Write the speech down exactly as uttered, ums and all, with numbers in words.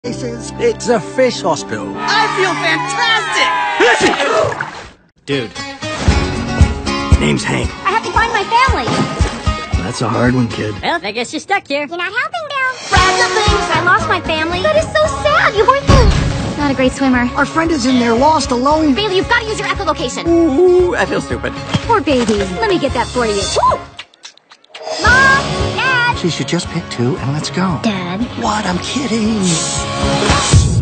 It's a fish hospital. I feel fantastic! Dude. Name's Hank. I have to find my family. That's a hard one, kid. Well, I guess you're stuck here. You're not helping, Bill. Fragile things. I lost my family. That is so sad. You weren't the... Not a great swimmer. Our friend is in there, lost, alone. Bailey, you've got to use your echolocation. Ooh, I feel stupid. Poor baby. Let me get that for you. Woo! Mom! Dad! She should just pick two and let's go. Dad. What? I'm kidding.